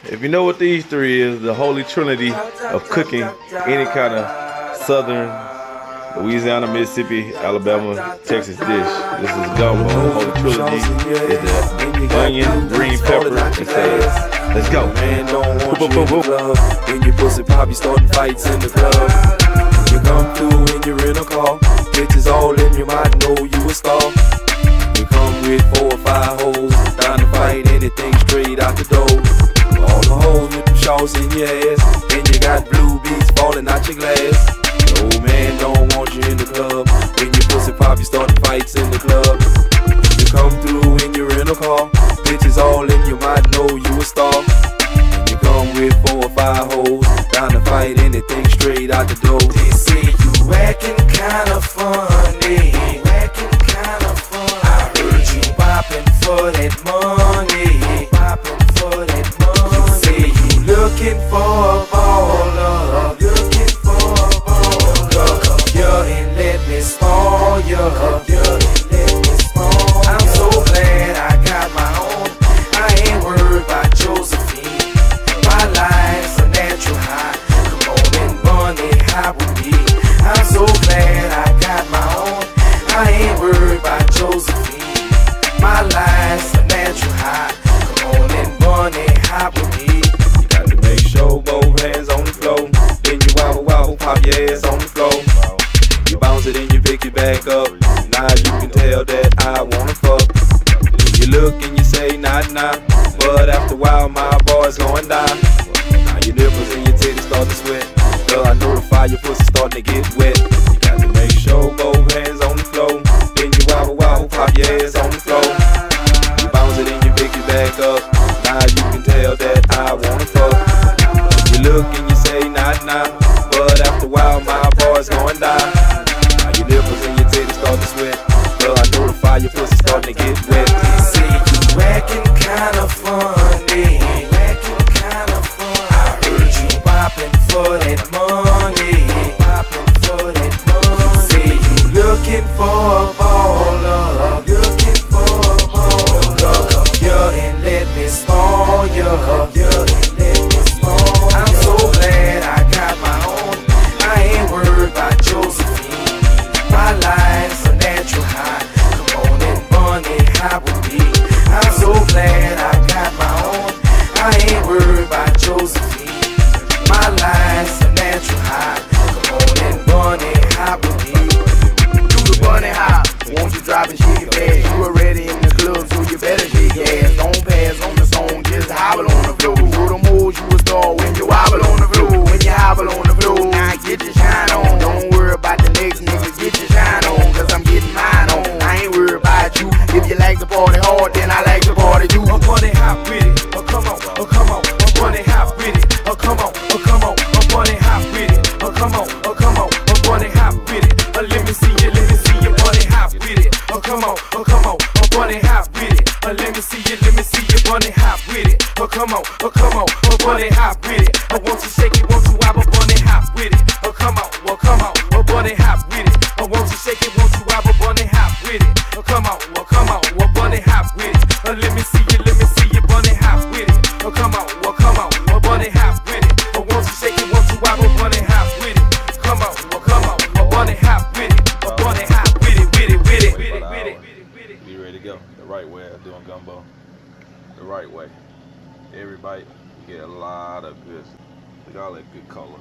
If you know what these three is, the holy trinity of cooking any kind of southern Louisiana, Mississippi, Alabama, Texas dish. This is gumbo. The holy trilogy is the onion, green pepper, and sage. Let's go. Man, don't want you in the club. When you pussy pop, you starting fights in the club. You come through in your rental car, bitches all in your mind, know you a star. You come with 4 or 5 hoes, down to fight anything straight out the door. All the hoes with them shorts in your ass, and you got blue beats falling out your glass. No man don't want you in the club. When you pussy pop, you starting fights in the club. You come through in your rental car, bitches all in your mind, know you a star. You come with 4 or 5 hoes, down to fight anything straight out the door. They say you acting kinda funny, acting kinda funny. I heard you popping for that money, popping for that money. You say you looking for a baller, looking for a baller. Come here and let me spoil you, come here and let me spoil you. I'm so glad I got my own. I ain't worried about Josephine. My life's a natural high. Come on and money high with me. I'm so glad I got my own. I ain't worried about Josephine. My life's a natural high. Come on and money high with me. You got to make sure both hands on the floor. Then you wobble wobble, pop your ass on the floor. You bounce it and you pick it back up. Now you can tell that I wanna fuck. You look and you say not nah, but after a while my boy's going down. Now your nipples and your titties start to sweat. Girl, I know the fire, your pussy starting to get wet. You got to make sure both hands on the floor. Then you wobble wobble, pop your ass on the floor. You bounce it and you pick it back up. Now you can tell that I wanna fuck. You look and you say not nah, but after a while my boy's going down. Now your nipples and your titties start to sweat. Girl, I know the fire, your pussy starting to get wet. They say you acting kinda funny, acting kinda funny. I heard you popping for that money, popping for that money. You say you looking for a baller, looking for a baller. Come here and let me spoil you, come here and let me spoil you. I'm so glad I got my own. I ain't worried about Josephine. My life's a natural high. Come on and money high with me. I'm so glad I got my own. I ain't worried about Josephine. My life's a natural high. Come on and money high with me. Do the bunny hop. Won't you drop and shake it fast? You already in the club, so you better shake your ass. Don't pass on the song, just hobble on the floor. For the moves you a star when you hobble on the floor. When you hobble on the floor, now get your shine on. Don't worry about the next nigga, get your shine on. Cause I'm getting mine on. I ain't worried about you. If you like to party hard, then I like to party too. I'm bunny hop with it. Oh come on, oh come on. I'm bunny hop with it. Oh come on, oh come on. I'm bunny hop with it. Oh come on, oh come on. I'm bunny hop with it. Let me see you bunny hop with it. Oh come on, oh come on. I'm bunny hop with it. Let me see you bunny hop with it. Oh come on, oh come on. I'm bunny hop with it. I want you shake it, won't you wobble, bunny hop with it. Oh come on, oh come on. Oh bunny hop with it. I want you shake it, won't you wobble, bunny hop with it. Oh come on, oh come on. Oh bunny hop with it. Let me see you bunny hop with it. Oh come on, oh come on. Oh bunny hop with it. I want you shake it, won't you wobble, bunny hop with it. Come on, oh come on. Oh bunny hop with it. Oh bunny hop with it, with it, with it, with it, with it. Be ready to go. The right way of doing gumbo. The right way. Every bite, you get a lot of good. Look at all that good color.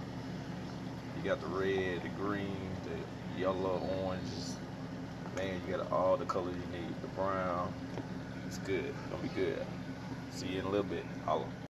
You got the red, the green, the yellow, orange. Man, you got all the colors you need. The brown. It's good. It's gonna be good. See you in a little bit. Holla.